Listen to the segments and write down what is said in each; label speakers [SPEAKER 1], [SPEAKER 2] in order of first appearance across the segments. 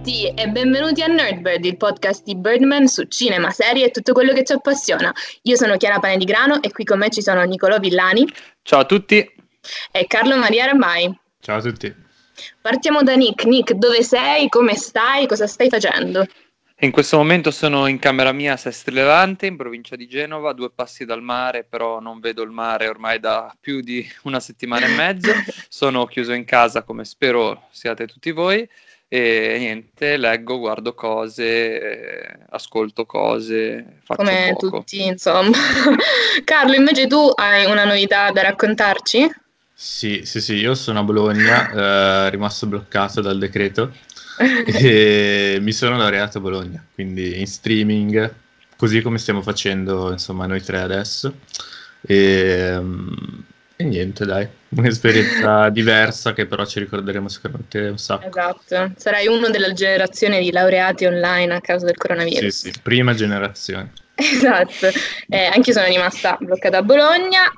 [SPEAKER 1] tutti e benvenuti a Nerdbird, il podcast di Birdman su cinema, serie e tutto quello che ci appassiona. Io sono Chiara Pane di Grano e qui con me ci sono Nicolò Villani
[SPEAKER 2] Ciao a tutti.
[SPEAKER 1] e Carlo Maria Rambai.
[SPEAKER 3] Ciao a tutti.
[SPEAKER 1] Partiamo da Nick. Nick, dove sei? Come stai? Cosa stai facendo?
[SPEAKER 2] In questo momento sono in camera mia a Sestri Levante, in provincia di Genova, 2 passi dal mare, però non vedo il mare ormai da più di una settimana e mezzo. Sono chiuso in casa, come spero siate tutti voi, e niente, leggo, guardo cose, ascolto cose, faccio
[SPEAKER 1] Come
[SPEAKER 2] poco.
[SPEAKER 1] tutti, insomma. Carlo, invece tu hai una novità da raccontarci?
[SPEAKER 3] Sì, io sono a Bologna, rimasto bloccato dal decreto e mi sono laureato a Bologna, quindi in streaming, così come stiamo facendo, insomma, noi tre adesso. E niente, dai, un'esperienza diversa che però ci ricorderemo sicuramente un sacco.
[SPEAKER 1] Esatto, sarai uno della generazione di laureati online a causa del coronavirus.
[SPEAKER 3] Sì, prima generazione.
[SPEAKER 1] Esatto, anch'io sono rimasta bloccata a Bologna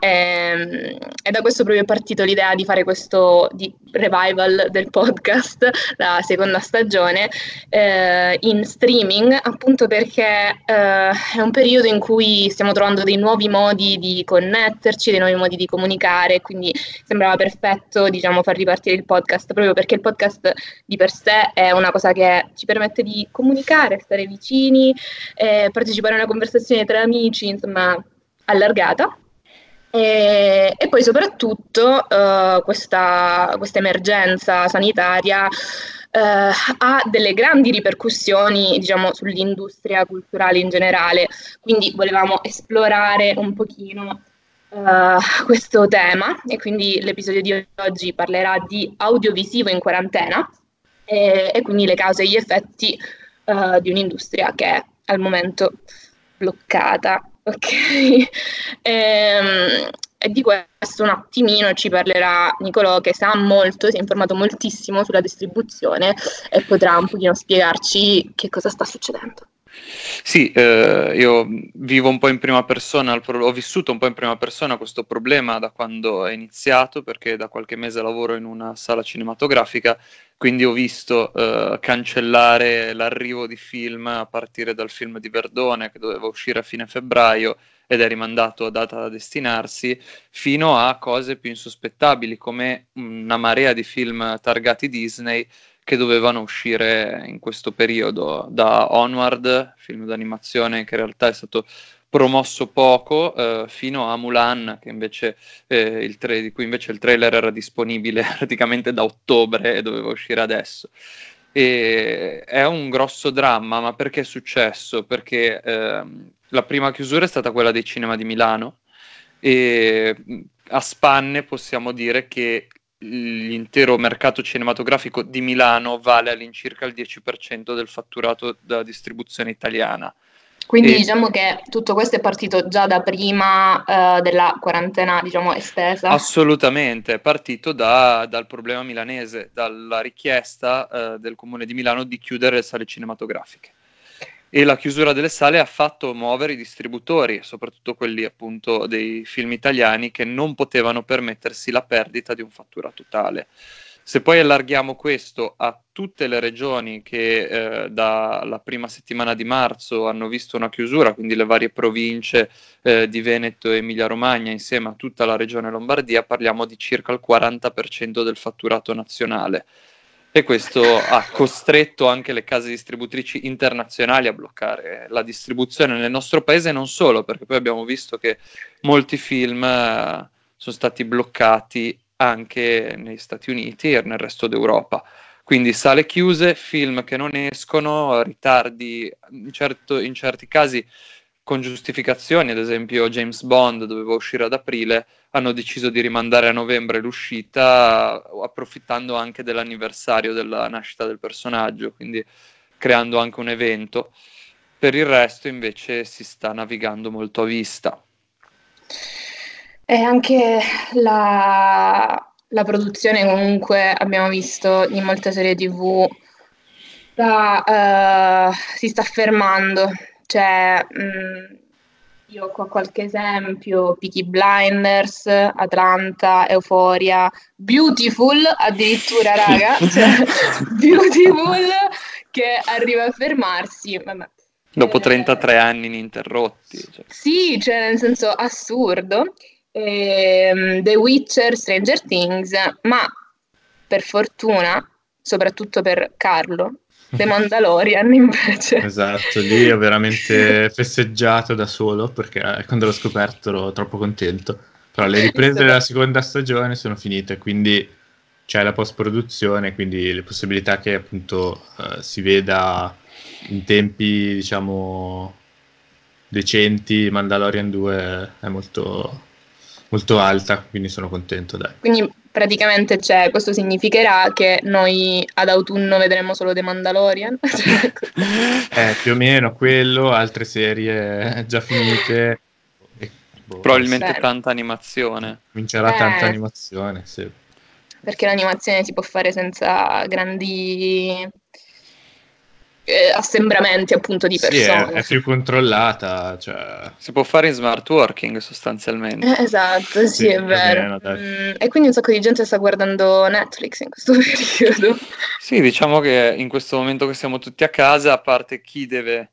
[SPEAKER 1] e da questo proprio è partito l'idea di fare questo revival del podcast, la seconda stagione, in streaming, appunto perché è un periodo in cui stiamo trovando dei nuovi modi di connetterci, dei nuovi modi di comunicare, quindi sembrava perfetto, diciamo, far ripartire il podcast, proprio perché il podcast di per sé è una cosa che ci permette di comunicare, stare vicini, partecipare a una conversazione tra amici, insomma, allargata. E poi soprattutto questa emergenza sanitaria ha delle grandi ripercussioni, diciamo, sull'industria culturale in generale, quindi volevamo esplorare un pochino questo tema e quindi l'episodio di oggi parlerà di audiovisivo in quarantena e quindi le cause e gli effetti di un'industria che è al momento bloccata, ok? E di questo un attimino ci parlerà Nicolò, che sa molto, si è informato moltissimo sulla distribuzione e potrà un pochino spiegarci che cosa sta succedendo.
[SPEAKER 2] Sì, io vivo un po' in prima persona, ho vissuto un po' in prima persona questo problema da quando è iniziato, perché da qualche mese lavoro in una sala cinematografica, quindi ho visto cancellare l'arrivo di film a partire dal film di Verdone, che doveva uscire a fine febbraio ed è rimandato a data da destinarsi, fino a cose più insospettabili, come una marea di film targati Disney che dovevano uscire in questo periodo, da Onward, film d'animazione che in realtà è stato promosso poco, fino a Mulan, che invece di cui invece il trailer era disponibile praticamente da ottobre e doveva uscire adesso. E è un grosso dramma, ma perché è successo? Perché la prima chiusura è stata quella dei cinema di Milano e a spanne possiamo dire che l'intero mercato cinematografico di Milano vale all'incirca il 10% del fatturato della distribuzione italiana.
[SPEAKER 1] Quindi diciamo che tutto questo è partito già da prima della quarantena, diciamo, estesa.
[SPEAKER 2] Assolutamente, è partito dal problema milanese, dalla richiesta del Comune di Milano di chiudere le sale cinematografiche. E la chiusura delle sale ha fatto muovere i distributori, soprattutto quelli appunto dei film italiani, che non potevano permettersi la perdita di un fatturato tale. Se poi allarghiamo questo a tutte le regioni che dalla prima settimana di marzo hanno visto una chiusura, quindi le varie province di Veneto e Emilia-Romagna insieme a tutta la regione Lombardia, parliamo di circa il 40% del fatturato nazionale. E questo ha costretto anche le case distributrici internazionali a bloccare la distribuzione nel nostro paese, non solo, perché poi abbiamo visto che molti film sono stati bloccati anche negli Stati Uniti e nel resto d'Europa. Quindi sale chiuse, film che non escono, ritardi in certi casi con giustificazioni, ad esempio James Bond doveva uscire ad aprile, hanno deciso di rimandare a novembre l'uscita, approfittando anche dell'anniversario della nascita del personaggio, quindi creando anche un evento. Per il resto invece si sta navigando molto a vista.
[SPEAKER 1] E anche la produzione, comunque, abbiamo visto in molte serie TV, si sta fermando. Cioè, Io ho qua qualche esempio: Peaky Blinders, Atlanta, Euphoria, Beautiful addirittura, raga, cioè Beautiful che arriva a fermarsi, vabbè.
[SPEAKER 2] Dopo 33 anni ininterrotti. Cioè.
[SPEAKER 1] Sì, cioè nel senso assurdo. The Witcher, Stranger Things, ma per fortuna, soprattutto per Carlo, The Mandalorian invece.
[SPEAKER 3] Esatto, lì ho veramente festeggiato da solo perché quando l'ho scoperto ero troppo contento. Però le riprese della seconda stagione sono finite, quindi c'è la post-produzione, quindi le possibilità che appunto si veda in tempi, diciamo, decenti Mandalorian 2 è molto, molto alta, quindi sono contento, dai.
[SPEAKER 1] Quindi praticamente questo significherà che noi ad autunno vedremo solo The Mandalorian?
[SPEAKER 3] Più o meno quello, altre serie già finite.
[SPEAKER 2] Probabilmente
[SPEAKER 1] Bene.
[SPEAKER 2] tanta animazione.
[SPEAKER 3] Comincerà tanta animazione, sì.
[SPEAKER 1] Perché l'animazione si può fare senza grandi assembramenti appunto di persone.
[SPEAKER 3] Sì, è più controllata, cioè...
[SPEAKER 2] Si può fare in smart working sostanzialmente.
[SPEAKER 1] Esatto, sì, è
[SPEAKER 3] più o
[SPEAKER 1] vero.
[SPEAKER 3] meno, dai.
[SPEAKER 1] E quindi un sacco di gente sta guardando Netflix in questo periodo.
[SPEAKER 2] Sì, diciamo che in questo momento che siamo tutti a casa, a parte chi deve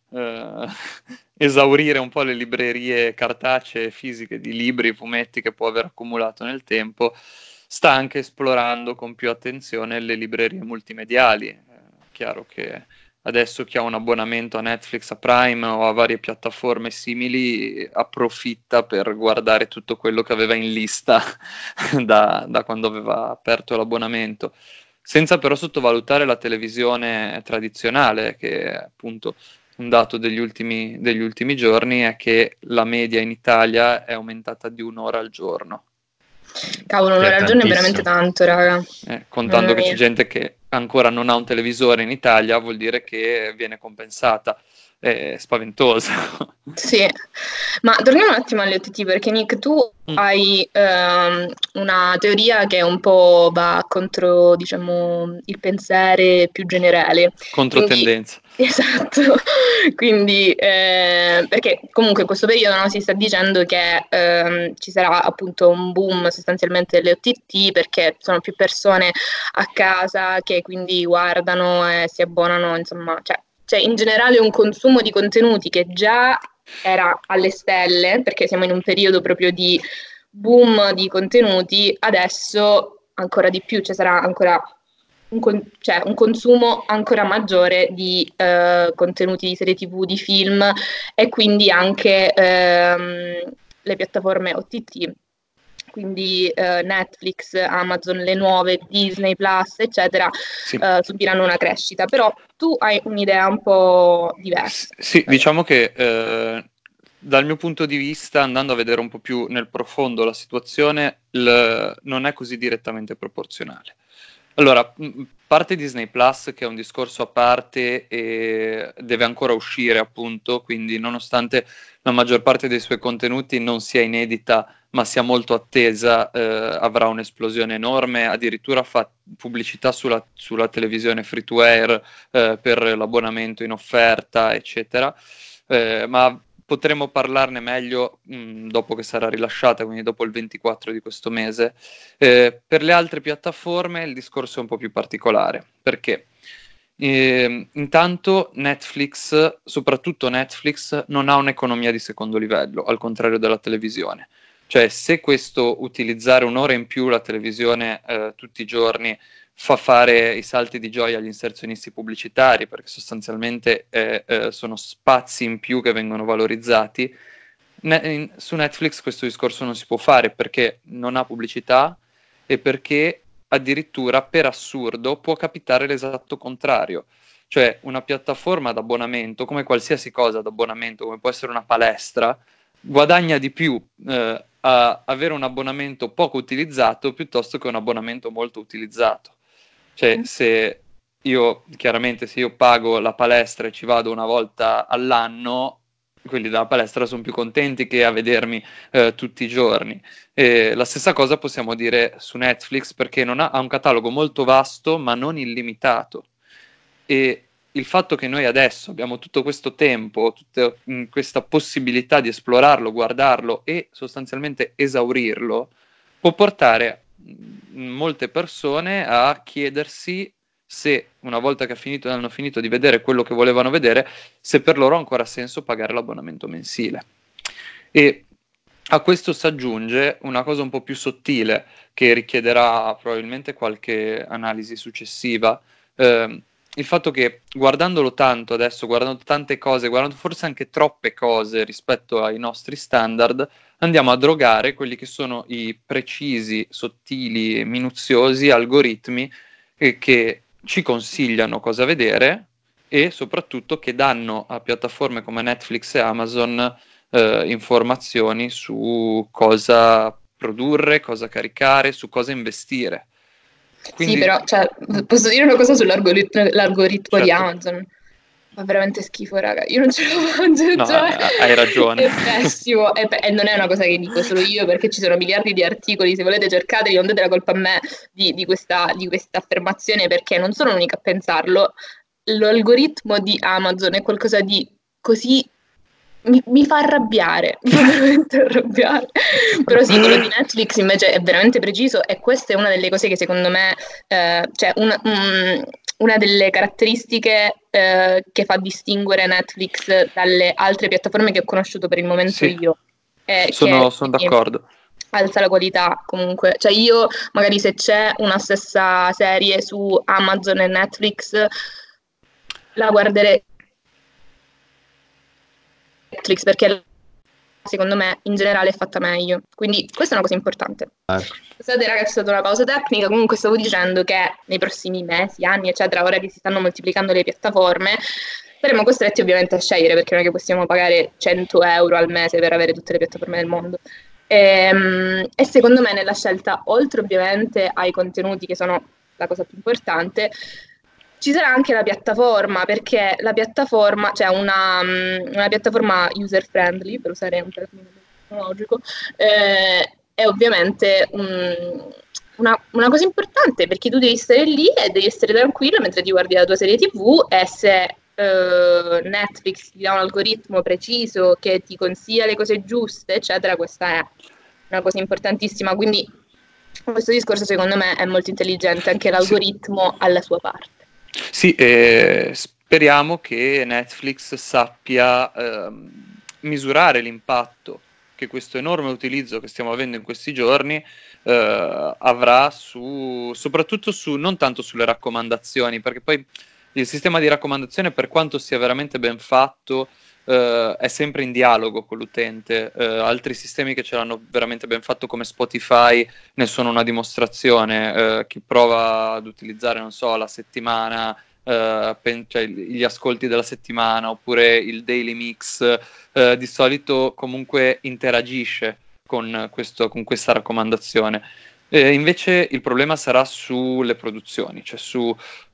[SPEAKER 2] esaurire un po' le librerie cartacee fisiche di libri, fumetti che può aver accumulato nel tempo, sta anche esplorando con più attenzione le librerie multimediali. Chiaro che adesso chi ha un abbonamento a Netflix, a Prime o a varie piattaforme simili approfitta per guardare tutto quello che aveva in lista da quando aveva aperto l'abbonamento. Senza però sottovalutare la televisione tradizionale, che è appunto un dato degli ultimi giorni è che la media in Italia è aumentata di 1 ora al giorno.
[SPEAKER 1] Cavolo, un'ora al giorno è veramente tanto, raga.
[SPEAKER 2] Contando che c'è gente che ancora non ha un televisore in Italia, vuol dire che viene compensata. È spaventoso.
[SPEAKER 1] Sì, ma torniamo un attimo alle OTT, perché Nick, tu hai una teoria che un po' va contro, diciamo, il pensare più generale.
[SPEAKER 2] Controtendenza.
[SPEAKER 1] Esatto, quindi perché comunque in questo periodo si sta dicendo che ci sarà appunto un boom sostanzialmente delle OTT perché sono più persone a casa che quindi guardano e si abbonano, insomma, cioè in generale un consumo di contenuti che già era alle stelle, perché siamo in un periodo proprio di boom di contenuti, adesso ancora di più, ci sarà ancora un consumo ancora maggiore di contenuti di serie TV, di film e quindi anche le piattaforme OTT. Quindi Netflix, Amazon, le nuove, Disney Plus, eccetera,
[SPEAKER 2] Sì.
[SPEAKER 1] subiranno una crescita. Però tu hai un'idea un po' diversa.
[SPEAKER 2] Sì, diciamo che dal mio punto di vista, andando a vedere un po' più nel profondo la situazione, non è così direttamente proporzionale. Allora, parte Disney Plus, che è un discorso a parte e deve ancora uscire, appunto, quindi nonostante la maggior parte dei suoi contenuti non sia inedita, ma sia molto attesa, avrà un'esplosione enorme, addirittura fa pubblicità sulla televisione free to air per l'abbonamento in offerta, eccetera, ma potremo parlarne meglio dopo che sarà rilasciata, quindi dopo il 24 di questo mese. Per le altre piattaforme il discorso è un po' più particolare, perché intanto Netflix, soprattutto Netflix, non ha un'economia di secondo livello, al contrario della televisione. Cioè, se questo utilizzare 1 ora in più la televisione tutti i giorni fa fare i salti di gioia agli inserzionisti pubblicitari, perché sostanzialmente sono spazi in più che vengono valorizzati, su Netflix questo discorso non si può fare perché non ha pubblicità e perché addirittura per assurdo può capitare l'esatto contrario. Cioè una piattaforma d'abbonamento, come qualsiasi cosa d'abbonamento, come può essere una palestra, guadagna di più a avere un abbonamento poco utilizzato piuttosto che un abbonamento molto utilizzato. Cioè, se io pago la palestra e ci vado 1 volta all'anno, quelli della palestra sono più contenti che a vedermi tutti i giorni. La stessa cosa possiamo dire su Netflix, perché ha un catalogo molto vasto, ma non illimitato. E il fatto che noi adesso abbiamo tutto questo tempo, tutta questa possibilità di esplorarlo, guardarlo e sostanzialmente esaurirlo, può portare molte persone a chiedersi se, una volta che hanno finito di vedere quello che volevano vedere, se per loro ha ancora senso pagare l'abbonamento mensile. E a questo si aggiunge una cosa un po' più sottile, che richiederà probabilmente qualche analisi successiva. Il fatto che guardandolo tanto adesso, guardando tante cose, guardando forse anche troppe cose rispetto ai nostri standard, andiamo a drogare quelli che sono i precisi, sottili, minuziosi algoritmi che ci consigliano cosa vedere e soprattutto che danno a piattaforme come Netflix e Amazon informazioni su cosa produrre, cosa caricare, su cosa investire. Quindi,
[SPEAKER 1] sì, però posso dire una cosa l'algoritmo di
[SPEAKER 2] certo.
[SPEAKER 1] Amazon? Fa veramente schifo, raga. Io non ce la faccio.
[SPEAKER 2] No, hai ragione.
[SPEAKER 1] È pessimo. E non è una cosa che dico solo io, perché ci sono miliardi di articoli. Se volete cercateli, non date la colpa a me di questa affermazione, perché non sono l'unica a pensarlo. L'algoritmo di Amazon è qualcosa di così... Mi fa arrabbiare, mi fa veramente arrabbiare. Però sì, quello di Netflix invece è veramente preciso, e questa è una delle cose che secondo me, cioè una delle caratteristiche che fa distinguere Netflix dalle altre piattaforme che ho conosciuto per il momento
[SPEAKER 2] Sì,
[SPEAKER 1] io.
[SPEAKER 2] sono d'accordo.
[SPEAKER 1] Alza la qualità comunque. Cioè io magari se c'è una stessa serie su Amazon e Netflix la guarderei Netflix, perché secondo me in generale è fatta meglio, quindi questa è una cosa importante. Scusate ragazzi, è stata una pausa tecnica. Comunque stavo dicendo che nei prossimi mesi, anni eccetera, ora che si stanno moltiplicando le piattaforme, saremo costretti ovviamente a scegliere, perché non è che possiamo pagare 100 euro al mese per avere tutte le piattaforme del mondo. E secondo me nella scelta, oltre ovviamente ai contenuti che sono la cosa più importante, ci sarà anche la piattaforma, perché la piattaforma, cioè una piattaforma user friendly, per usare un termine tecnologico, è ovviamente una cosa importante, perché tu devi stare lì e devi essere tranquillo mentre ti guardi la tua serie TV, e se Netflix ti dà un algoritmo preciso che ti consiglia le cose giuste, eccetera, questa è una cosa importantissima. Quindi questo discorso secondo me è molto intelligente, anche l'algoritmo ha la sua parte.
[SPEAKER 2] Sì, speriamo che Netflix sappia misurare l'impatto che questo enorme utilizzo che stiamo avendo in questi giorni avrà soprattutto non tanto sulle raccomandazioni, perché poi il sistema di raccomandazione, per quanto sia veramente ben fatto, è sempre in dialogo con l'utente. Altri sistemi che ce l'hanno veramente ben fatto, come Spotify, ne sono una dimostrazione. Chi prova ad utilizzare, non so, la settimana, cioè gli ascolti della settimana, oppure il daily mix, di solito comunque interagisce con questa raccomandazione. Invece il problema sarà sulle produzioni, cioè su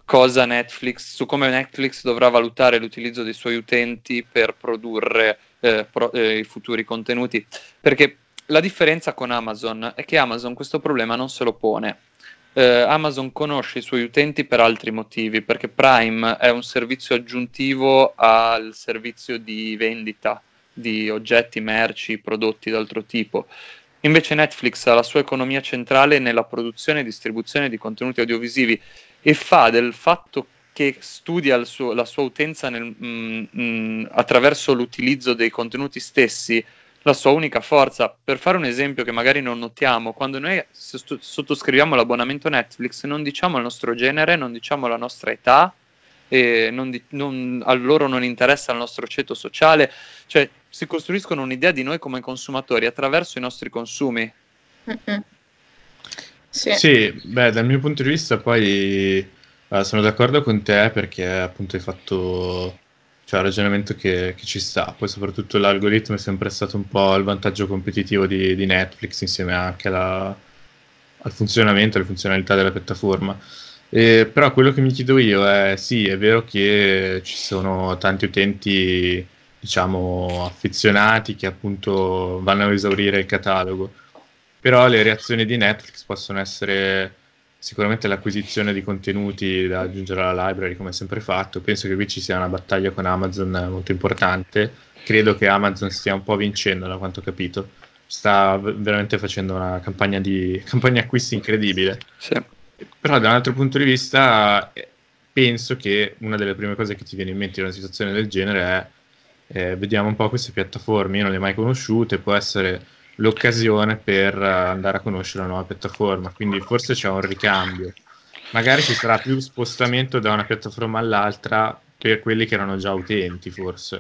[SPEAKER 2] come Netflix dovrà valutare l'utilizzo dei suoi utenti per produrre i futuri contenuti, perché la differenza con Amazon è che Amazon questo problema non se lo pone. Amazon conosce i suoi utenti per altri motivi, perché Prime è un servizio aggiuntivo al servizio di vendita di oggetti, merci, prodotti d'altro tipo. Invece Netflix ha la sua economia centrale nella produzione e distribuzione di contenuti audiovisivi, e fa del fatto che studia la sua utenza attraverso l'utilizzo dei contenuti stessi la sua unica forza. Per fare un esempio che magari non notiamo, quando noi sottoscriviamo l'abbonamento Netflix non diciamo il nostro genere, non diciamo la nostra età, e a loro non interessa il nostro ceto sociale, cioè si costruiscono un'idea di noi come consumatori attraverso i nostri consumi.
[SPEAKER 1] Mm-mm.
[SPEAKER 3] Sì, beh, dal mio punto di vista poi sono d'accordo con te, perché appunto hai fatto un ragionamento che ci sta. Poi soprattutto l'algoritmo è sempre stato un po' il vantaggio competitivo di Netflix, insieme anche al funzionamento, alle funzionalità della piattaforma. Però quello che mi chiedo io è, sì, è vero che ci sono tanti utenti, diciamo, affezionati che appunto vanno a esaurire il catalogo, però le reazioni di Netflix possono essere sicuramente l'acquisizione di contenuti da aggiungere alla library, come è sempre fatto. Penso che qui ci sia una battaglia con Amazon molto importante. Credo che Amazon stia un po' vincendo, da quanto ho capito. Sta veramente facendo una campagna acquisti incredibile.
[SPEAKER 2] Sì.
[SPEAKER 3] Però da un altro punto di vista penso che una delle prime cose che ti viene in mente in una situazione del genere è vediamo un po' queste piattaforme, io non le ho mai conosciute, può essere l'occasione per andare a conoscere una nuova piattaforma, quindi forse c'è un ricambio, magari ci sarà più spostamento da una piattaforma all'altra per quelli che erano già utenti forse,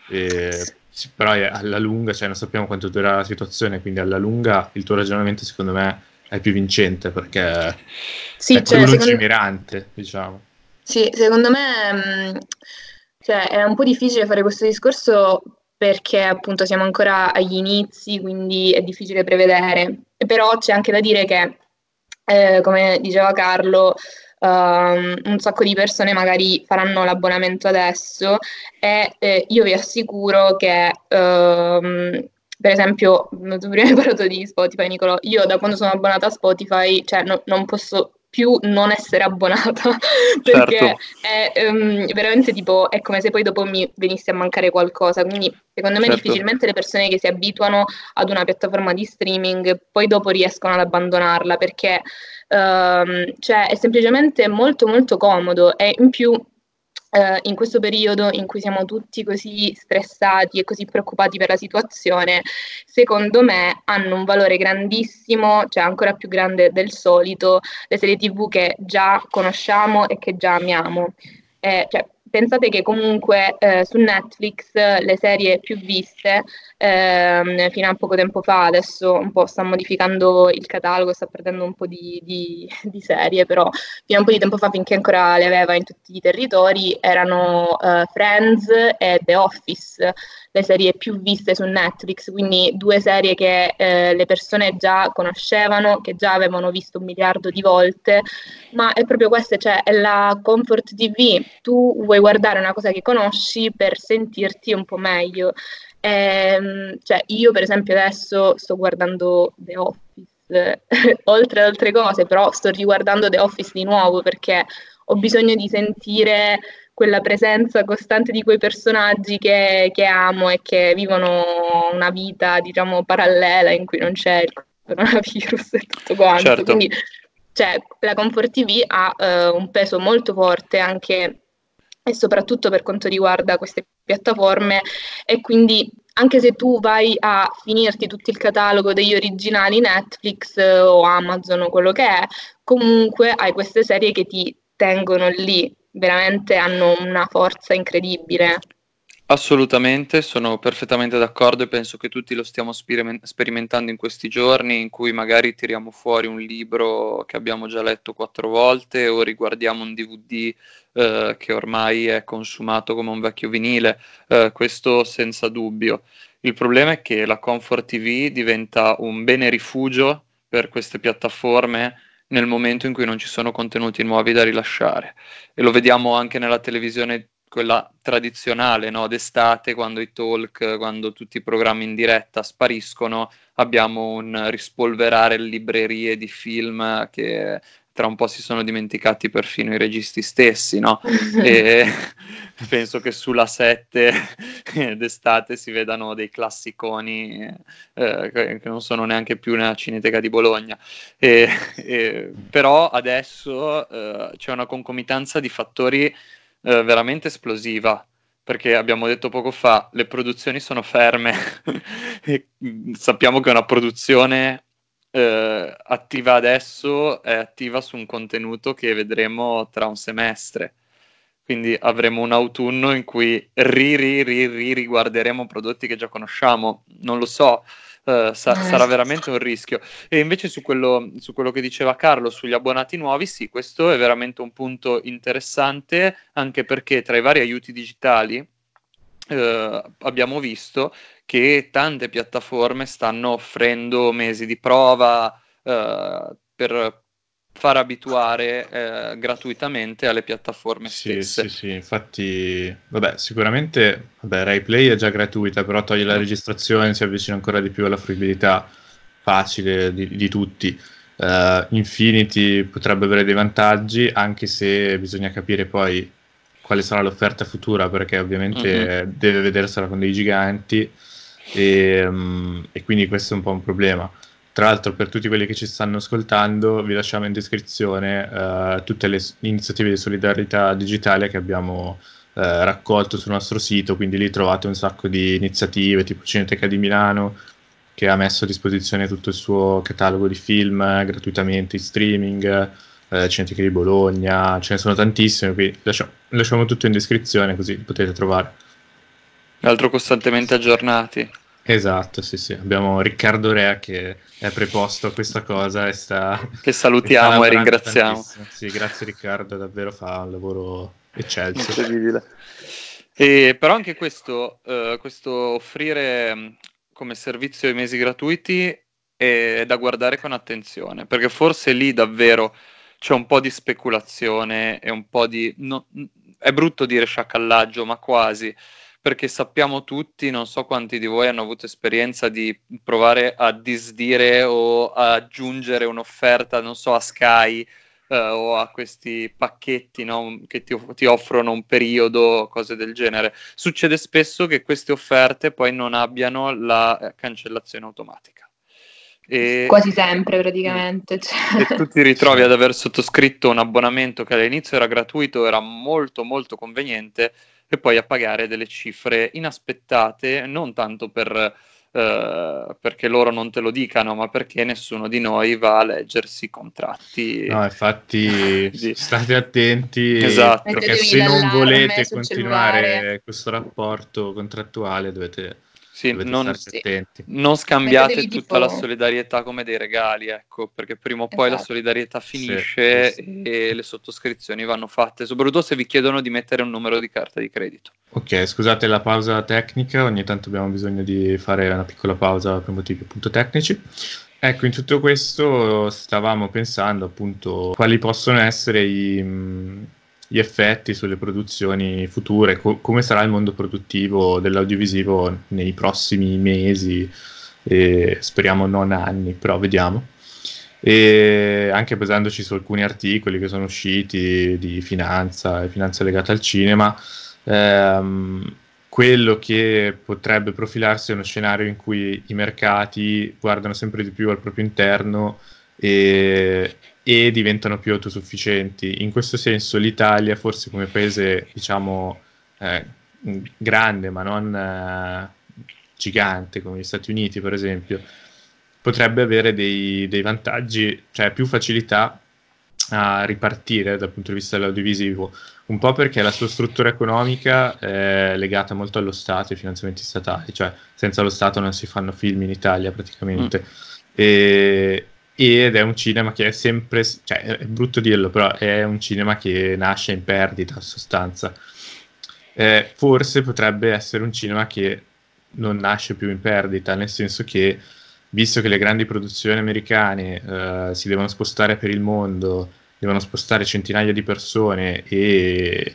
[SPEAKER 3] sì, però alla lunga, cioè non sappiamo quanto durerà la situazione, quindi alla lunga il tuo ragionamento secondo me è più vincente perché
[SPEAKER 1] Sì,
[SPEAKER 3] è più lungimirante, diciamo.
[SPEAKER 1] Sì, secondo me cioè, è un po' difficile fare questo discorso perché appunto siamo ancora agli inizi, quindi è difficile prevedere. Però c'è anche da dire che, come diceva Carlo, un sacco di persone magari faranno l'abbonamento adesso e io vi assicuro che, per esempio, tu prima hai parlato di Spotify, Nicolò, io da quando sono abbonata a Spotify, cioè non posso più non essere abbonata perché
[SPEAKER 2] Certo.
[SPEAKER 1] è veramente tipo, è come se poi dopo mi venisse a mancare qualcosa, quindi secondo me
[SPEAKER 2] Certo.
[SPEAKER 1] difficilmente le persone che si abituano ad una piattaforma di streaming poi dopo riescono ad abbandonarla perché cioè, è semplicemente molto molto comodo e in più in questo periodo in cui siamo tutti così stressati e così preoccupati per la situazione, secondo me hanno un valore grandissimo, cioè ancora più grande del solito, le serie TV che già conosciamo e che già amiamo. Cioè, pensate che comunque su Netflix le serie più viste fino a poco tempo fa, adesso un po' sta modificando il catalogo, sta perdendo un po' di serie, però fino a un po' di tempo fa, finché ancora le aveva in tutti i territori, erano Friends e The Office, le serie più viste su Netflix, quindi due serie che le persone già conoscevano, che già avevano visto 1 miliardo di volte, ma è proprio questa, cioè è la comfort TV, tu vuoi guardare una cosa che conosci per sentirti un po' meglio. Cioè io per esempio adesso sto guardando The Office, oltre ad altre cose, però sto riguardando The Office di nuovo perché ho bisogno di sentire quella presenza costante di quei personaggi che amo e che vivono una vita, diciamo, parallela in cui non c'è il coronavirus e tutto quanto.
[SPEAKER 2] Certo.
[SPEAKER 1] Quindi, cioè, la Comfort TV ha un peso molto forte anche e soprattutto per quanto riguarda queste piattaforme e quindi anche se tu vai a finirti tutto il catalogo degli originali Netflix o Amazon o quello che è, comunque hai queste serie che ti tengono lì, veramente hanno una forza incredibile.
[SPEAKER 2] Assolutamente, sono perfettamente d'accordo e penso che tutti lo stiamo sperimentando in questi giorni in cui magari tiriamo fuori un libro che abbiamo già letto 4 volte o riguardiamo un DVD che ormai è consumato come un vecchio vinile, questo senza dubbio. Il problema è che la Comfort TV diventa un bene rifugio per queste piattaforme nel momento in cui non ci sono contenuti nuovi da rilasciare e lo vediamo anche nella televisione quella tradizionale, no? D'estate, quando i talk, quando tutti i programmi in diretta spariscono, abbiamo un rispolverare librerie di film che tra un po' si sono dimenticati perfino i registi stessi, no? E penso che sulla 7 d'estate si vedano dei classiconi che non sono neanche più nella Cineteca di Bologna. Però adesso c'è una concomitanza di fattori veramente esplosiva, perché abbiamo detto poco fa, le produzioni sono ferme e sappiamo che una produzione attiva adesso è attiva su un contenuto che vedremo tra un semestre. Quindi avremo un autunno in cui riguarderemo prodotti che già conosciamo. Non lo so, sarà veramente un rischio. E invece su quello che diceva Carlo, sugli abbonati nuovi, sì, questo è veramente un punto interessante, anche perché tra i vari aiuti digitali abbiamo visto che tante piattaforme stanno offrendo mesi di prova per far abituare gratuitamente alle piattaforme stesse.
[SPEAKER 3] Sì, infatti, vabbè, sicuramente, RaiPlay è già gratuita, però toglie la registrazione, si avvicina ancora di più alla fruibilità facile di tutti. Infinity potrebbe avere dei vantaggi, anche se bisogna capire poi quale sarà l'offerta futura, perché ovviamente deve vedersela con dei giganti e quindi questo è un po' un problema. Tra l'altro, per tutti quelli che ci stanno ascoltando, vi lasciamo in descrizione tutte le iniziative di solidarietà digitale che abbiamo raccolto sul nostro sito, quindi lì trovate un sacco di iniziative, tipo Cineteca di Milano, che ha messo a disposizione tutto il suo catalogo di film gratuitamente in streaming, Cineteca di Bologna, ce ne sono tantissime, quindi lasciamo tutto in descrizione così li potete trovare.
[SPEAKER 2] Altro costantemente aggiornati.
[SPEAKER 3] Esatto, sì. Abbiamo Riccardo Rea che è preposto a questa cosa
[SPEAKER 2] che salutiamo e ringraziamo.
[SPEAKER 3] Tantissimo. Sì, grazie Riccardo, davvero fa un lavoro eccelso.
[SPEAKER 2] Incredibile. Però anche questo offrire come servizio i mesi gratuiti è da guardare con attenzione, perché forse lì davvero c'è un po' di speculazione e un po' di... è brutto dire sciacallaggio, ma quasi, perché sappiamo tutti, non so quanti di voi hanno avuto esperienza di provare a disdire o a aggiungere un'offerta, non so, a Sky o a questi pacchetti, no, che ti offrono un periodo, cose del genere. Succede spesso che queste offerte poi non abbiano la cancellazione automatica.
[SPEAKER 1] Quasi sempre praticamente.
[SPEAKER 2] E tu ti ritrovi ad aver sottoscritto un abbonamento che all'inizio era gratuito, era molto molto conveniente, e poi a pagare delle cifre inaspettate, non tanto perché loro non te lo dicano, ma perché nessuno di noi va a leggersi i contratti.
[SPEAKER 3] No, infatti state attenti,
[SPEAKER 2] esatto,
[SPEAKER 3] perché se non volete continuare questo rapporto contrattuale dovete starci attenti.
[SPEAKER 2] Non scambiate tutta la solidarietà come dei regali, ecco, perché prima o poi la solidarietà finisce e le sottoscrizioni vanno fatte, soprattutto se vi chiedono di mettere un numero di carta di credito.
[SPEAKER 3] Ok, scusate la pausa tecnica, ogni tanto abbiamo bisogno di fare una piccola pausa per motivi appunto tecnici. Ecco, in tutto questo stavamo pensando appunto quali possono essere gli effetti sulle produzioni future, come sarà il mondo produttivo dell'audiovisivo nei prossimi mesi, e speriamo non anni, però vediamo. E anche basandoci su alcuni articoli che sono usciti di finanza e finanza legata al cinema, quello che potrebbe profilarsi è uno scenario in cui i mercati guardano sempre di più al proprio interno e diventano più autosufficienti. In questo senso l'Italia, forse come paese, diciamo, grande ma non gigante come gli Stati Uniti per esempio, potrebbe avere dei vantaggi, cioè più facilità a ripartire dal punto di vista dell'audiovisivo, un po' perché la sua struttura economica è legata molto allo Stato, ai finanziamenti statali, cioè senza lo Stato non si fanno film in Italia praticamente. Ed è un cinema che è sempre, cioè è brutto dirlo, però è un cinema che nasce in perdita in sostanza. Forse potrebbe essere un cinema che non nasce più in perdita, nel senso che, visto che le grandi produzioni americane si devono spostare per il mondo, devono spostare centinaia di persone e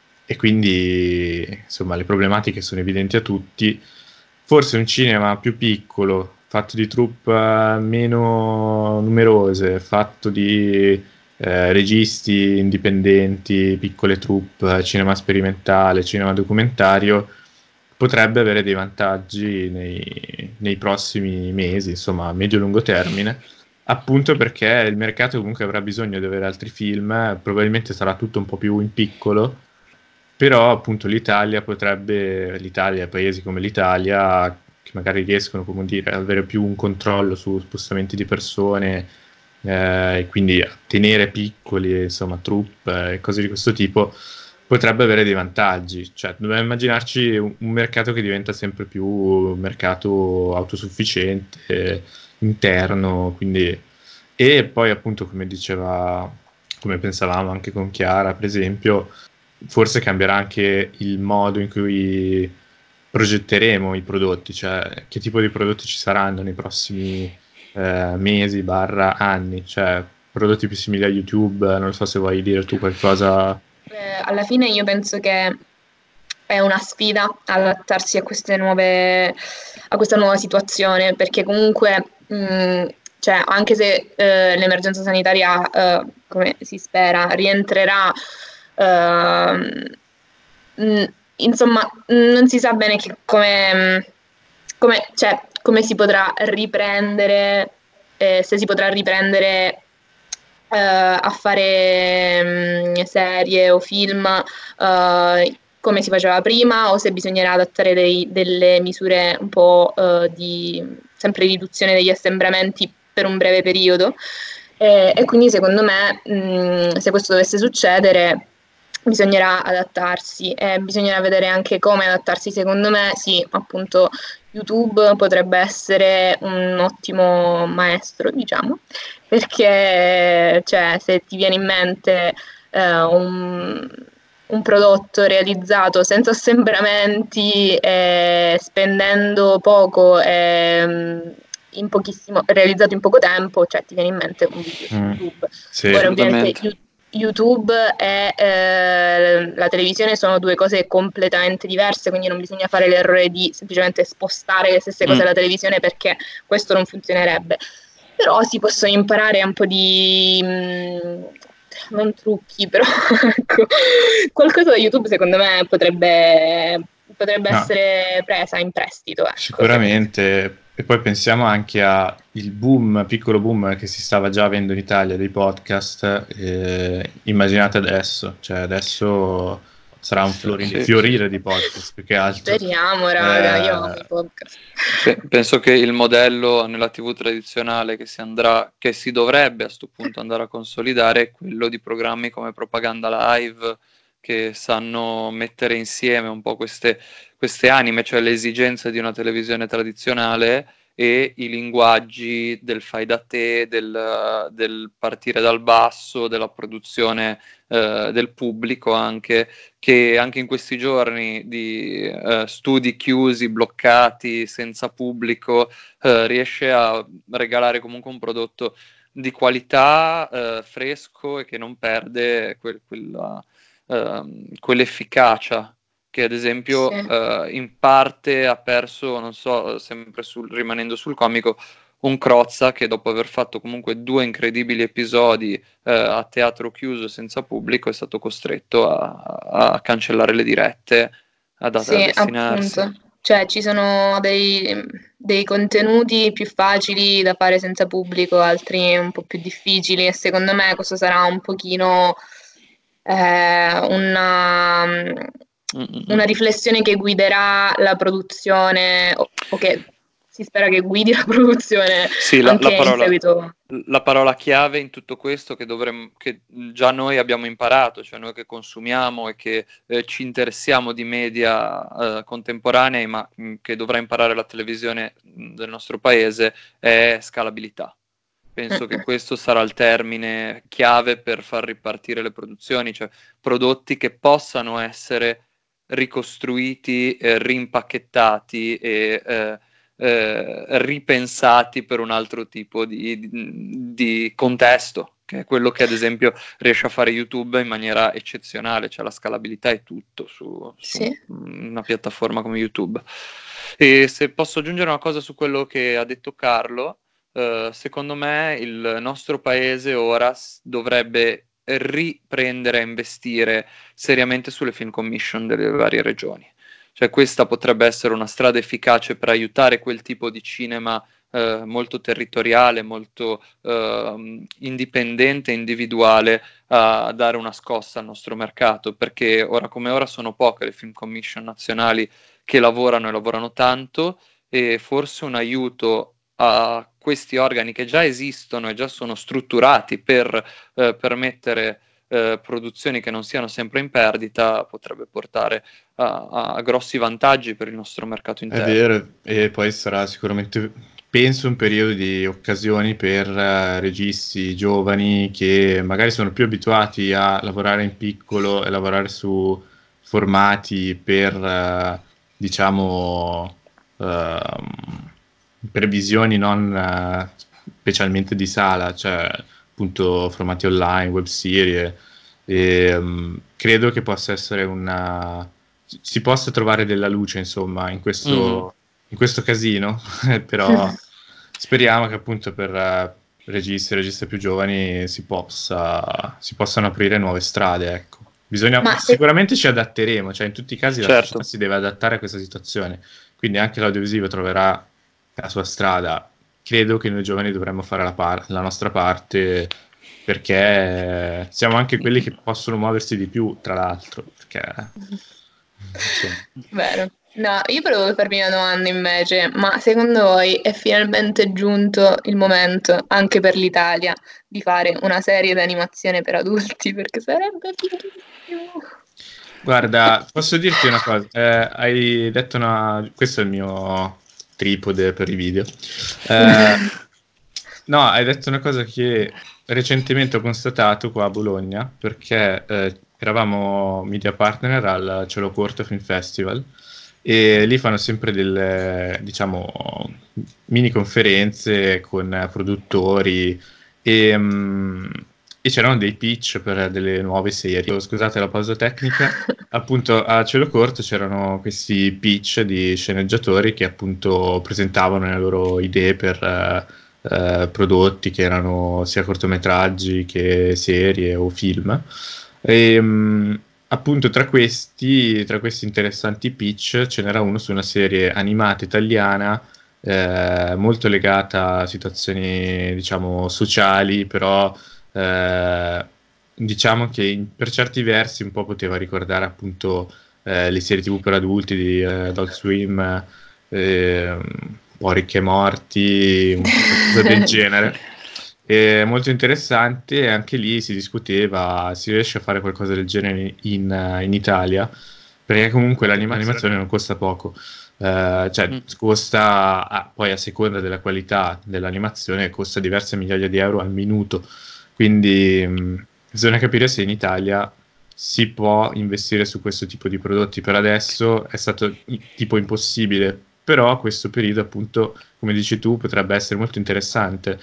[SPEAKER 3] quindi insomma le problematiche sono evidenti a tutti, forse un cinema più piccolo, fatto di troupe meno numerose, fatto di registi indipendenti, piccole troupe, cinema sperimentale, cinema documentario, potrebbe avere dei vantaggi nei prossimi mesi, insomma a medio-lungo termine, appunto perché il mercato comunque avrà bisogno di avere altri film, probabilmente sarà tutto un po' più in piccolo, però appunto l'Italia, paesi come l'Italia, che magari riescono, come dire, ad avere più un controllo su spostamenti di persone, e quindi a tenere piccoli, insomma, troupe e cose di questo tipo, potrebbe avere dei vantaggi. Cioè, dobbiamo immaginarci un mercato che diventa sempre più un mercato autosufficiente, interno, quindi... E poi appunto, come pensavamo anche con Chiara, per esempio, forse cambierà anche il modo in cui progetteremo i prodotti, cioè che tipo di prodotti ci saranno nei prossimi mesi, anni, cioè prodotti più simili a YouTube. Non so se vuoi dire tu qualcosa.
[SPEAKER 1] Alla fine io penso che è una sfida adattarsi a questa nuova situazione, perché comunque cioè anche se l'emergenza sanitaria, come si spera, rientrerà, insomma, non si sa bene come si potrà riprendere, se si potrà riprendere a fare serie o film come si faceva prima, o se bisognerà adattare delle misure un po' di sempre riduzione degli assembramenti per un breve periodo. E quindi secondo me, se questo dovesse succedere, bisognerà adattarsi e bisognerà vedere anche come adattarsi. Secondo me, sì, appunto, YouTube potrebbe essere un ottimo maestro, diciamo, perché cioè, se ti viene in mente un prodotto realizzato senza assembramenti, spendendo poco, in pochissimo, realizzato in poco tempo, cioè ti viene in mente un video su YouTube.
[SPEAKER 3] Sì,
[SPEAKER 1] ora ovviamente YouTube e la televisione sono due cose completamente diverse, quindi non bisogna fare l'errore di semplicemente spostare le stesse cose alla televisione, perché questo non funzionerebbe. Però si possono imparare un po' di non trucchi, però ecco, qualcosa da YouTube secondo me potrebbe essere presa in prestito. Ecco,
[SPEAKER 3] sicuramente. E poi pensiamo anche al piccolo boom che si stava già avendo in Italia dei podcast. Immaginate adesso, cioè adesso sarà un fiorire di podcast più che altro.
[SPEAKER 1] Speriamo, raga, io amo i podcast.
[SPEAKER 2] Penso che il modello nella TV tradizionale che si dovrebbe a sto punto andare a consolidare è quello di programmi come Propaganda Live, che sanno mettere insieme un po' queste anime, cioè le esigenze di una televisione tradizionale e i linguaggi del fai da te, del partire dal basso, della produzione del pubblico, anche che anche in questi giorni di studi chiusi, bloccati, senza pubblico, riesce a regalare comunque un prodotto di qualità, fresco, e che non perde quell'efficacia che ad esempio in parte ha perso, non so, sempre rimanendo sul comico, un Crozza, che dopo aver fatto comunque 2 incredibili episodi a teatro chiuso senza pubblico è stato costretto a cancellare le dirette, a destinarsi.
[SPEAKER 1] Appunto. Cioè ci sono dei contenuti più facili da fare senza pubblico, altri un po' più difficili, e secondo me questo sarà un pochino una riflessione che guiderà la produzione, o che si spera che guidi la produzione,
[SPEAKER 2] sì,
[SPEAKER 1] anche in seguito.
[SPEAKER 2] La parola chiave in tutto questo che già noi abbiamo imparato, cioè noi che consumiamo e che ci interessiamo di media contemporanei, ma che dovrà imparare la televisione del nostro paese, è scalabilità. Penso che questo sarà il termine chiave per far ripartire le produzioni, cioè prodotti che possano essere ricostruiti, rimpacchettati e ripensati per un altro tipo di contesto, che è quello che ad esempio riesce a fare YouTube in maniera eccezionale, cioè la scalabilità è tutto su una piattaforma come YouTube. E se posso aggiungere una cosa su quello che ha detto Carlo, secondo me il nostro paese ora dovrebbe riprendere a investire seriamente sulle film commission delle varie regioni. Cioè questa potrebbe essere una strada efficace per aiutare quel tipo di cinema molto territoriale, molto indipendente, individuale, a dare una scossa al nostro mercato, perché ora come ora sono poche le film commission nazionali che lavorano, e lavorano tanto, e forse un aiuto a questi organi che già esistono e già sono strutturati per permettere produzioni che non siano sempre in perdita potrebbe portare a grossi vantaggi per il nostro mercato interno.
[SPEAKER 3] È vero, e poi sarà sicuramente, penso, un periodo di occasioni per registi giovani che magari sono più abituati a lavorare in piccolo e lavorare su formati per, diciamo, previsioni non specialmente di sala, cioè appunto formati online, web serie, e credo che possa essere si possa trovare della luce, insomma, in questo casino, però speriamo che appunto per registi più giovani si possano aprire nuove strade, ecco. Sicuramente ci adatteremo, cioè in tutti i casi la società si deve adattare a questa situazione, quindi anche l'audiovisivo troverà la sua strada. Credo che noi giovani dovremmo fare la nostra parte, perché siamo anche quelli che possono muoversi di più, tra l'altro, perché
[SPEAKER 1] Vero. No, io volevo farvi una domanda invece, ma secondo voi è finalmente giunto il momento, anche per l'Italia, di fare una serie d'animazione per adulti? Perché sarebbe fighissimo.
[SPEAKER 3] Guarda, posso dirti una cosa, hai detto questo è il mio tripode per i video. No, hai detto una cosa che recentemente ho constatato qua a Bologna, perché eravamo media partner al Cielo Corto Film Festival e lì fanno sempre delle, diciamo, mini conferenze con produttori e c'erano dei pitch per delle nuove serie. Scusate la pausa tecnica. Appunto a Cielo Corto c'erano questi pitch di sceneggiatori che appunto presentavano le loro idee per prodotti che erano sia cortometraggi che serie o film. E appunto tra questi interessanti pitch ce n'era uno su una serie animata italiana molto legata a situazioni, diciamo, sociali, però diciamo che per certi versi un po' poteva ricordare appunto le serie TV per adulti di Adult Swim, un po' Ricchi e Morti, qualcosa del genere. È molto interessante, e anche lì si discuteva si riesce a fare qualcosa del genere in Italia, perché comunque l'animazione non costa poco. Cioè costa poi a seconda della qualità dell'animazione costa diverse migliaia di euro al minuto, quindi bisogna capire se in Italia si può investire su questo tipo di prodotti. Per adesso è stato tipo impossibile, però a questo periodo appunto, come dici tu, potrebbe essere molto interessante.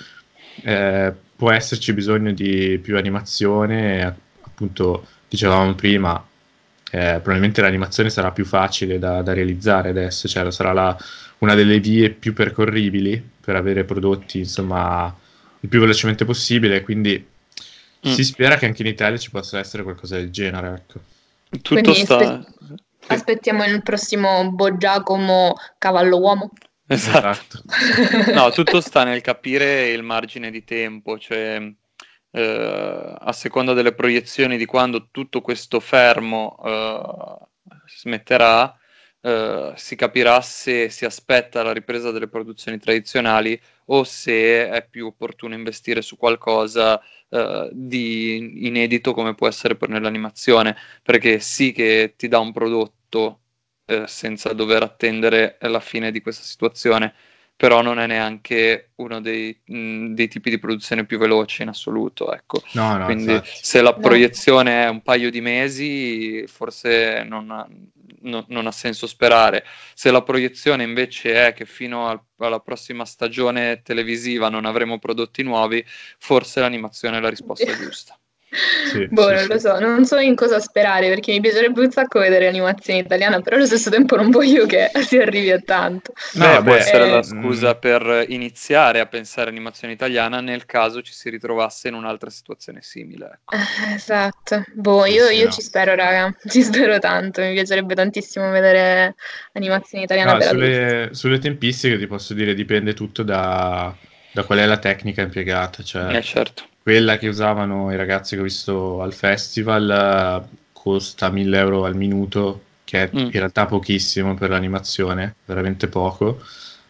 [SPEAKER 3] Può esserci bisogno di più animazione, appunto dicevamo prima, probabilmente l'animazione sarà più facile da realizzare adesso, cioè sarà una delle vie più percorribili per avere prodotti, insomma, il più velocemente possibile, quindi si spera che anche in Italia ci possa essere qualcosa del genere, ecco.
[SPEAKER 2] Tutto sta...
[SPEAKER 1] Aspettiamo il prossimo Giacomo Cavallo Uomo.
[SPEAKER 2] Esatto. No, tutto sta nel capire il margine di tempo, cioè a seconda delle proiezioni di quando tutto questo fermo smetterà, si capirà se si aspetta la ripresa delle produzioni tradizionali o se è più opportuno investire su qualcosa di inedito come può essere per nell'animazione, perché sì che ti dà un prodotto senza dover attendere la fine di questa situazione, però non è neanche uno dei tipi di produzione più veloci in assoluto, ecco.
[SPEAKER 3] No,
[SPEAKER 2] quindi
[SPEAKER 3] infatti.
[SPEAKER 2] Se la proiezione è un paio di mesi, forse non ha senso sperare. Se la proiezione invece è che fino alla prossima stagione televisiva non avremo prodotti nuovi, forse l'animazione è la risposta giusta.
[SPEAKER 3] Sì,
[SPEAKER 1] non lo so, non so in cosa sperare, perché mi piacerebbe un sacco vedere l'animazione italiana, però allo stesso tempo non voglio che si arrivi a tanto.
[SPEAKER 2] Può essere la scusa per iniziare a pensare animazione italiana nel caso ci si ritrovasse in un'altra situazione simile, ecco.
[SPEAKER 1] Esatto, io ci spero, raga, ci spero tanto, mi piacerebbe tantissimo vedere animazione italiana per adulti.
[SPEAKER 3] Sulle tempistiche ti posso dire, dipende tutto da qual è la tecnica impiegata, cioè
[SPEAKER 2] certo.
[SPEAKER 3] Quella che usavano i ragazzi che ho visto al festival costa 1.000 euro al minuto, che è in realtà pochissimo per l'animazione, veramente poco.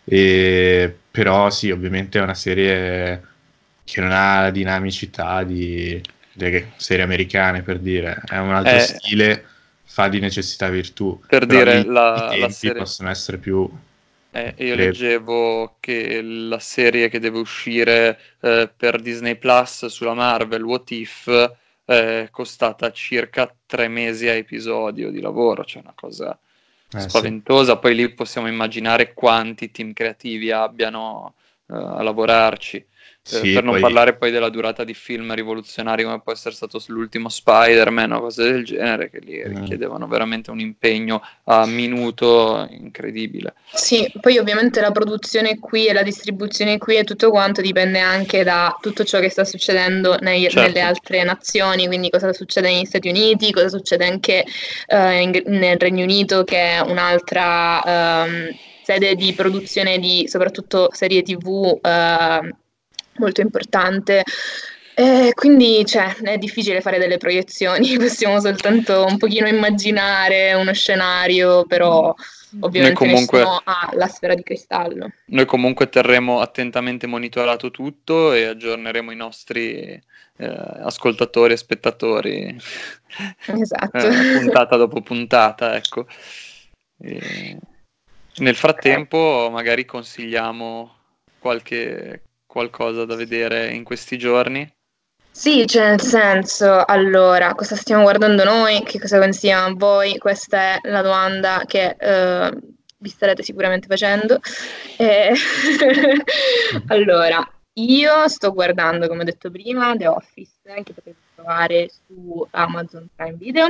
[SPEAKER 3] Però sì, ovviamente è una serie che non ha la dinamicità delle serie americane, per dire. È un altro stile, fa di necessità virtù.
[SPEAKER 2] Per
[SPEAKER 3] però
[SPEAKER 2] dire,
[SPEAKER 3] i tempi
[SPEAKER 2] la serie...
[SPEAKER 3] possono essere più...
[SPEAKER 2] io leggevo che la serie che deve uscire per Disney Plus sulla Marvel, What If, è costata circa 3 mesi a episodio di lavoro, cioè una cosa spaventosa. Sì. Poi lì possiamo immaginare quanti team creativi abbiano a lavorarci.
[SPEAKER 3] Sì,
[SPEAKER 2] per non
[SPEAKER 3] poi-
[SPEAKER 2] parlare poi della durata di film rivoluzionari come può essere stato l'ultimo Spider-Man o cose del genere, che lì richiedevano veramente un impegno a minuto incredibile.
[SPEAKER 1] Sì, poi ovviamente la produzione qui e la distribuzione qui e tutto quanto dipende anche da tutto ciò che sta succedendo
[SPEAKER 2] Certo.
[SPEAKER 1] nelle altre nazioni, quindi cosa succede negli Stati Uniti, cosa succede anche nel Regno Unito, che è un'altra sede di produzione di soprattutto serie TV molto importante. Quindi, cioè, è difficile fare delle proiezioni, possiamo soltanto un pochino immaginare uno scenario, però ovviamente
[SPEAKER 2] comunque-
[SPEAKER 1] nessuno ha la sfera di cristallo.
[SPEAKER 2] Noi comunque terremo attentamente monitorato tutto e aggiorneremo i nostri ascoltatori e spettatori
[SPEAKER 1] Esatto.
[SPEAKER 2] puntata dopo puntata, ecco. E nel frattempo magari consigliamo qualcosa da vedere in questi giorni.
[SPEAKER 1] Sì, cioè nel senso, allora, cosa stiamo guardando noi? Che cosa consigliamo a voi? Questa è la domanda che vi starete sicuramente facendo. Eh, Allora, io sto guardando, come ho detto prima, The Office, che potete trovare su Amazon Prime Video.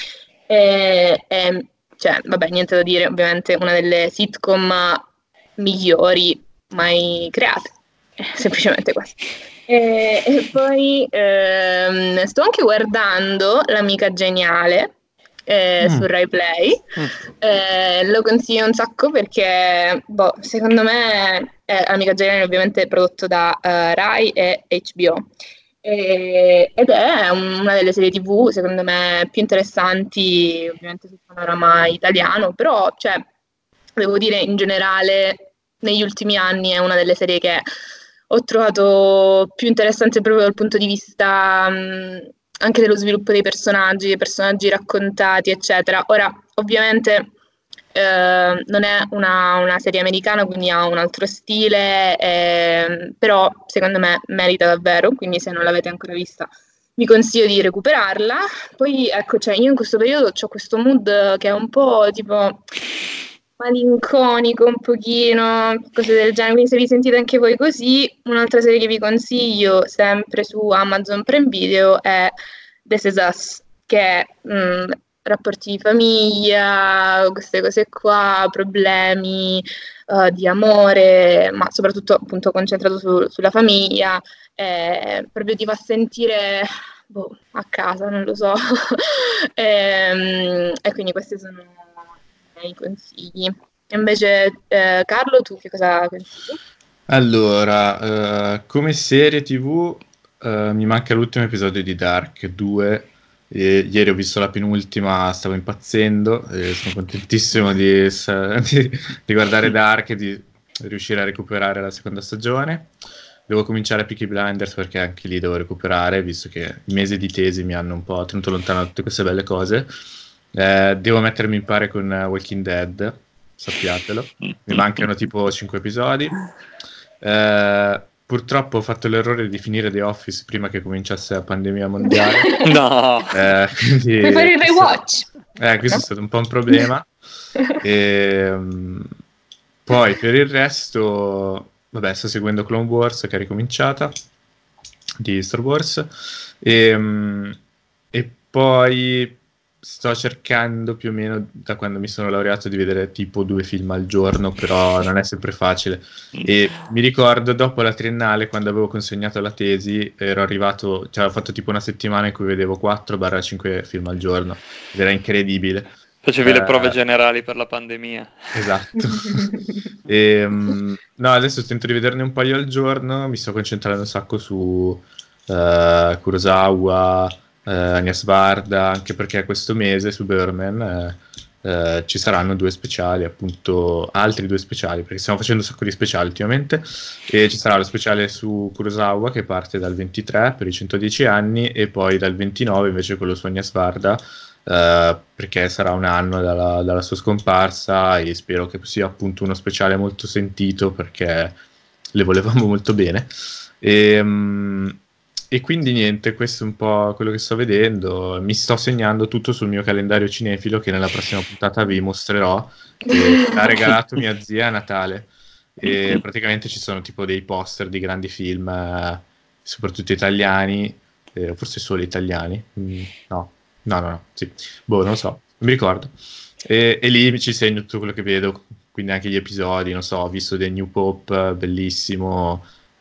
[SPEAKER 1] Cioè, vabbè, niente da dire, ovviamente una delle sitcom migliori mai create. Semplicemente questo. E poi sto anche guardando L'amica geniale su Rai Play. Lo consiglio un sacco perché, boh, secondo me, Amica geniale ovviamente è prodotto da Rai e HBO. Ed è una delle serie TV, secondo me, più interessanti, ovviamente sul panorama italiano, però, cioè, devo dire, in generale, negli ultimi anni è una delle serie che ho trovato più interessante proprio dal punto di vista anche dello sviluppo dei personaggi raccontati, eccetera. Ora, ovviamente non è una serie americana, quindi ha un altro stile, però secondo me merita davvero, quindi se non l'avete ancora vista vi consiglio di recuperarla. Poi ecco, cioè io in questo periodo ho questo mood che è un po' tipo malinconico, un pochino, cose del genere, quindi se vi sentite anche voi così, un'altra serie che vi consiglio, sempre su Amazon Prime Video, è This Is Us, che è rapporti di famiglia, queste cose qua, problemi di amore, ma soprattutto appunto concentrato sulla famiglia, proprio ti fa sentire a casa, non lo so. E quindi questi sono i miei consigli. E invece, Carlo, tu che cosa consigli?
[SPEAKER 3] Allora, come serie TV mi manca l'ultimo episodio di Dark 2. Ieri ho visto la penultima, stavo impazzendo e sono contentissimo di guardare Dark e di riuscire a recuperare la seconda stagione. Devo cominciare Peaky Blinders perché anche lì devo recuperare, visto che i mesi di tesi mi hanno un po' tenuto lontano da tutte queste belle cose. Devo mettermi in pari con Walking Dead, sappiatelo. Mi mancano tipo 5 episodi. Purtroppo ho fatto l'errore di finire The Office prima che cominciasse la pandemia mondiale.
[SPEAKER 2] No!
[SPEAKER 3] Quindi
[SPEAKER 1] Puoi fare il rewatch?
[SPEAKER 3] questo è stato un po' un problema. Poi per il resto, vabbè, sto seguendo Clone Wars che è ricominciata di Star Wars e poi sto cercando più o meno da quando mi sono laureato di vedere tipo 2 film al giorno, però non è sempre facile. E mi ricordo dopo la triennale, quando avevo consegnato la tesi, ero arrivato, cioè ho fatto tipo una settimana in cui vedevo 4-5 film al giorno ed era incredibile.
[SPEAKER 2] Facevi le prove generali per la pandemia.
[SPEAKER 3] Esatto. No, adesso tento di vederne un paio al giorno, mi sto concentrando un sacco su Kurosawa, Agnes Varda, anche perché questo mese su Burman ci saranno 2 speciali, appunto altri 2 speciali, perché stiamo facendo un sacco di speciali ultimamente, e ci sarà lo speciale su Kurosawa che parte dal 23 per i 110 anni e poi dal 29 invece quello su Agnes Varda, perché sarà un anno dalla sua scomparsa e spero che sia appunto uno speciale molto sentito perché le volevamo molto bene. E quindi niente, questo è un po' quello che sto vedendo. Mi sto segnando tutto sul mio calendario cinefilo che nella prossima puntata vi mostrerò, che l'ha regalato mia zia a Natale. e praticamente ci sono tipo dei poster di grandi film, soprattutto italiani, forse solo italiani, no, sì, boh, non lo so, non mi ricordo, e lì ci segno tutto quello che vedo, quindi anche gli episodi, non so, ho visto The New Pope, bellissimo,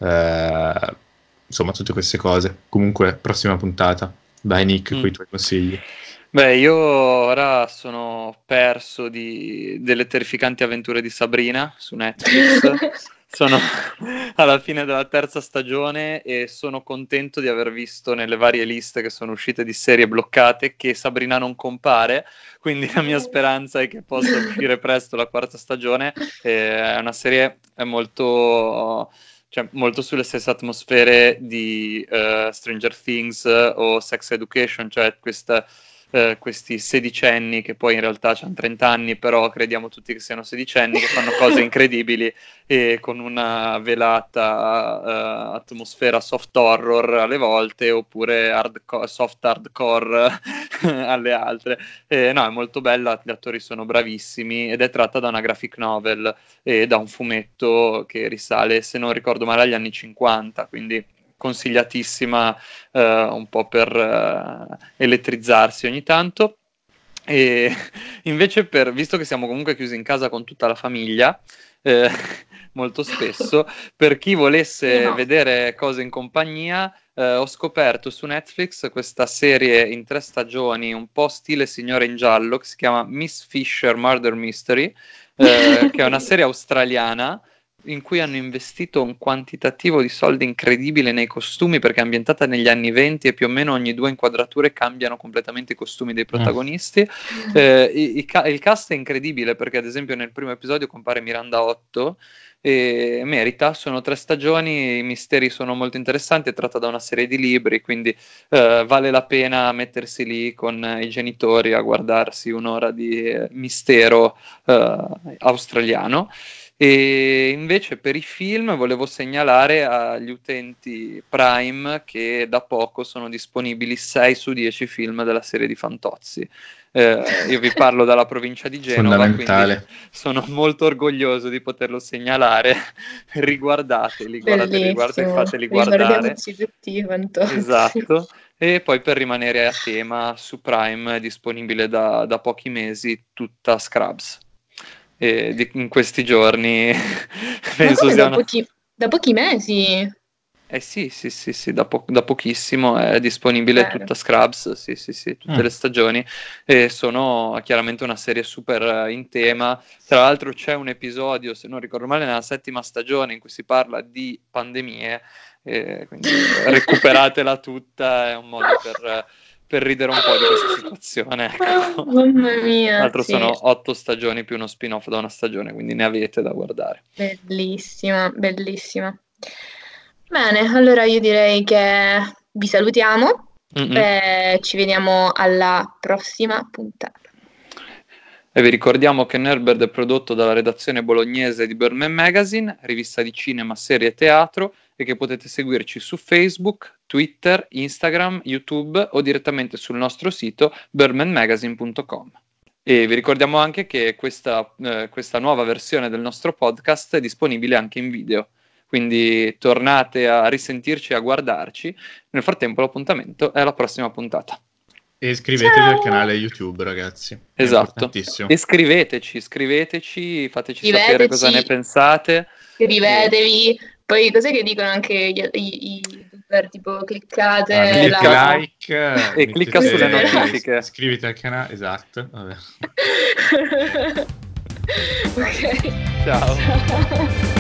[SPEAKER 3] insomma tutte queste cose. Comunque, prossima puntata. Vai Nick, con i tuoi consigli.
[SPEAKER 2] Beh, io ora sono perso delle terrificanti avventure di Sabrina su Netflix. Sono alla fine della terza stagione e sono contento di aver visto nelle varie liste che sono uscite di serie bloccate che Sabrina non compare, quindi la mia speranza è che possa uscire presto la quarta stagione. È una serie molto sulle stesse atmosfere di Stranger Things o Sex Education, cioè questi sedicenni che poi in realtà hanno 30 anni, però crediamo tutti che siano sedicenni, che fanno cose incredibili e con una velata atmosfera soft horror alle volte, oppure soft hardcore alle altre. No, è molto bella, gli attori sono bravissimi ed è tratta da una graphic novel e da un fumetto che risale, se non ricordo male, agli anni 50, quindi consigliatissima un po' per elettrizzarsi ogni tanto. E invece, visto che siamo comunque chiusi in casa con tutta la famiglia, molto spesso, per chi volesse vedere cose in compagnia, ho scoperto su Netflix questa serie in 3 stagioni, un po' stile Signore in giallo, che si chiama Miss Fisher Murder Mystery, che è una serie australiana in cui hanno investito un quantitativo di soldi incredibile nei costumi, perché è ambientata negli anni 20 e più o meno ogni 2 inquadrature cambiano completamente i costumi dei protagonisti. Il cast è incredibile, perché ad esempio nel primo episodio compare Miranda Otto e merita, sono 3 stagioni, i misteri sono molto interessanti, è tratta da una serie di libri, quindi vale la pena mettersi lì con i genitori a guardarsi un'ora di mistero australiano. E invece per i film volevo segnalare agli utenti Prime che da poco sono disponibili 6 su 10 film della serie di Fantozzi. Io vi parlo dalla provincia di Genova, quindi sono molto orgoglioso di poterlo segnalare. Riguardateli, guardate, fateli guardare. Esatto. E poi per rimanere a tema, su Prime è disponibile da pochi mesi tutta Scrubs. In questi giorni penso sia
[SPEAKER 1] da pochi mesi.
[SPEAKER 2] Sì, da pochissimo è disponibile tutta Scrubs, sì, tutte le stagioni, e sono chiaramente una serie super in tema. Tra l'altro c'è un episodio, se non ricordo male, nella 7ª stagione in cui si parla di pandemie, quindi recuperatela tutta, è un modo per ridere un po' di questa situazione. Ecco.
[SPEAKER 1] Mamma mia.
[SPEAKER 2] Tra l'altro sono 8 stagioni più uno spin-off da una stagione, quindi ne avete da guardare.
[SPEAKER 1] Bellissima. Bene, allora io direi che vi salutiamo e ci vediamo alla prossima puntata.
[SPEAKER 2] E vi ricordiamo che Nerbird è prodotto dalla redazione bolognese di Birdman Magazine, rivista di cinema, serie e teatro, e che potete seguirci su Facebook, Twitter, Instagram, YouTube o direttamente sul nostro sito birdmanmagazine.com. E vi ricordiamo anche che questa nuova versione del nostro podcast è disponibile anche in video, quindi tornate a risentirci e a guardarci. Nel frattempo l'appuntamento è alla prossima puntata.
[SPEAKER 3] E iscrivetevi al canale YouTube, ragazzi.
[SPEAKER 2] Esatto. E scriveteci, fateci sapere cosa ne pensate.
[SPEAKER 1] Iscrivetevi. Poi cos'è che dicono anche i youtuber, tipo cliccate
[SPEAKER 3] like
[SPEAKER 2] e clicca sulle notifiche.
[SPEAKER 3] Iscriviti al canale, esatto. Vabbè.
[SPEAKER 1] Ok.
[SPEAKER 2] Ciao.